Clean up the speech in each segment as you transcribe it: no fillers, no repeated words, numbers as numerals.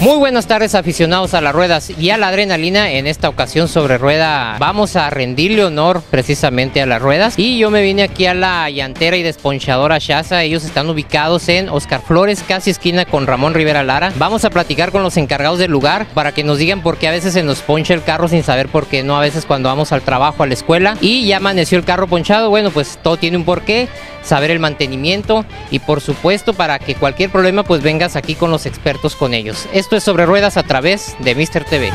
Muy buenas tardes, aficionados a las ruedas y a la adrenalina. En esta ocasión sobre rueda vamos a rendirle honor precisamente a las ruedas, y yo me vine aquí a la llantera y desponchadora Shaza. Ellos están ubicados en Oscar Flores, casi esquina con Ramón Rivera Lara. Vamos a platicar con los encargados del lugar para que nos digan por qué a veces se nos poncha el carro sin saber por qué, no, a veces cuando vamos al trabajo, a la escuela y ya amaneció el carro ponchado. Bueno, pues todo tiene un porqué, saber el mantenimiento y por supuesto para que cualquier problema pues vengas aquí con los expertos, con ellos. Esto es Sobre Ruedas a través de Mr. TV.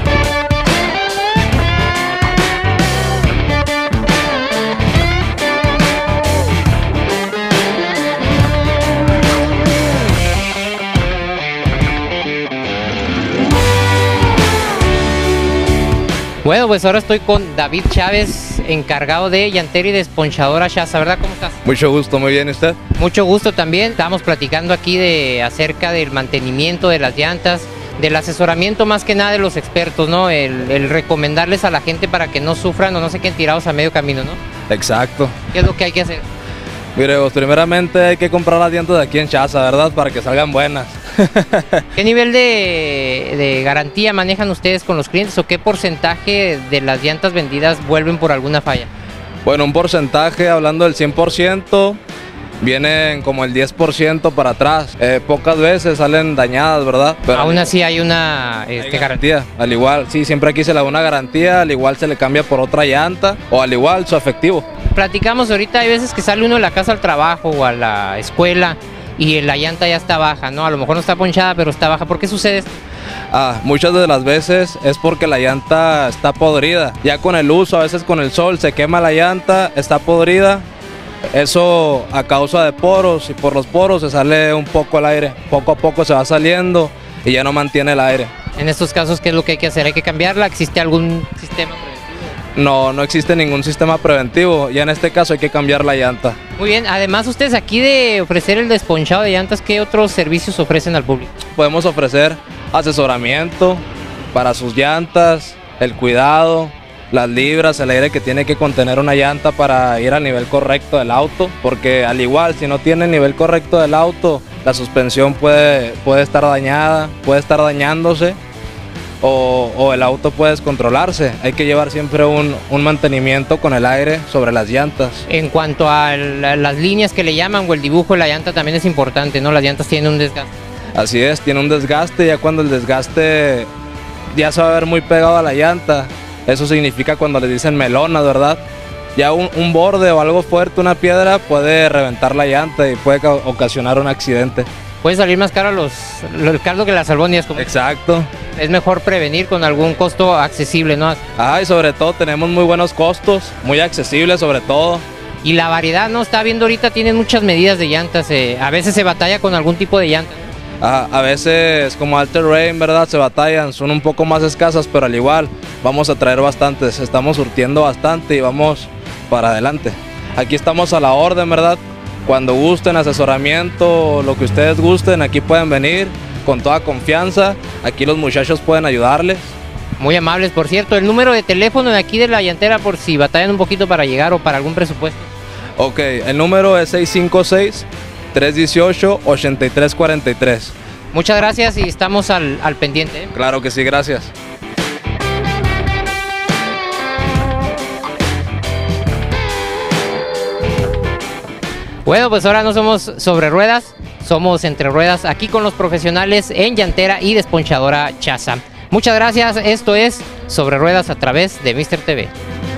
Bueno, pues ahora estoy con David Chávez, encargado de llantera y desponchadora Shaza, ¿verdad? ¿Cómo estás? Mucho gusto, muy bien, ¿usted? Mucho gusto también. Estamos platicando aquí acerca del mantenimiento de las llantas, del asesoramiento más que nada de los expertos, ¿no? El recomendarles a la gente para que no sufran o no se queden tirados a medio camino, ¿no? Exacto. ¿Qué es lo que hay que hacer? Mire, pues primeramente hay que comprar las llantas de aquí en Shaza, ¿verdad? Para que salgan buenas. ¿Qué nivel de garantía manejan ustedes con los clientes o qué porcentaje de las llantas vendidas vuelven por alguna falla? Bueno, un porcentaje, hablando del 100%, vienen como el 10% para atrás. Pocas veces salen dañadas, ¿verdad? Pero aún así hay una hay garantía. Al igual, sí, siempre aquí se le da una garantía, al igual se le cambia por otra llanta o al igual su efectivo. Platicamos ahorita, hay veces que sale uno de la casa al trabajo o a la escuela y la llanta ya está baja, ¿no? A lo mejor no está ponchada, pero está baja. ¿Por qué sucede esto? Muchas de las veces es porque la llanta está podrida. Ya con el uso, a veces con el sol, se quema la llanta, está podrida. Eso a causa de poros, y por los poros se sale un poco el aire. Poco a poco se va saliendo y ya no mantiene el aire. En estos casos, ¿qué es lo que hay que hacer? ¿Hay que cambiarla? ¿Existe algún sistema preventivo? No existe ningún sistema preventivo. Ya en este caso hay que cambiar la llanta. Muy bien, además ustedes aquí de ofrecer el desponchado de llantas, ¿qué otros servicios ofrecen al público? Podemos ofrecer asesoramiento para sus llantas, el cuidado, las libras, el aire que tiene que contener una llanta para ir al nivel correcto del auto, porque al igual, si no tiene el nivel correcto del auto, la suspensión puede estar dañada, puede estar dañándose, o el auto puede descontrolarse. Hay que llevar siempre un mantenimiento con el aire sobre las llantas. En cuanto a las líneas que le llaman o el dibujo de la llanta también es importante, ¿no? Las llantas tienen un desgaste. Así es, tiene un desgaste. Ya cuando el desgaste ya se va a ver muy pegado a la llanta, eso significa cuando les dicen melonas, ¿verdad? Ya un borde o algo fuerte, una piedra, puede reventar la llanta y puede ocasionar un accidente. Puede salir más caro el caldo que las albóndigas. Exacto. Es mejor prevenir con algún costo accesible, ¿no? Y sobre todo tenemos muy buenos costos, muy accesibles sobre todo. Y la variedad, ¿no? Está viendo ahorita, tienen muchas medidas de llantas. A veces se batalla con algún tipo de llanta, ¿no? A veces como All Terrain, ¿verdad? Se batallan, son un poco más escasas, pero al igual vamos a traer bastantes. Estamos surtiendo bastante y vamos para adelante. Aquí estamos a la orden, ¿verdad? Cuando gusten, asesoramiento, lo que ustedes gusten, aquí pueden venir con toda confianza. Aquí los muchachos pueden ayudarles. Muy amables, por cierto. El número de teléfono de aquí de la llantera, por si batallan un poquito para llegar o para algún presupuesto. Ok, el número es 656-318-8343. Muchas gracias y estamos al pendiente, ¿eh? Claro que sí, gracias. Bueno, pues ahora no somos sobre ruedas, somos entre ruedas, aquí con los profesionales en llantera y desponchadora Shaza. Muchas gracias, esto es Sobre Ruedas a través de Mr. TV.